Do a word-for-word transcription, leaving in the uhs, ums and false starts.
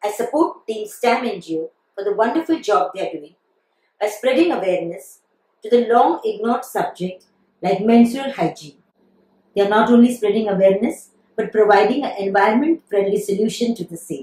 I support Team STEM N G O for the wonderful job they are doing by spreading awareness to the long ignored subject like menstrual hygiene. They are not only spreading awareness but providing an environment-friendly solution to the same.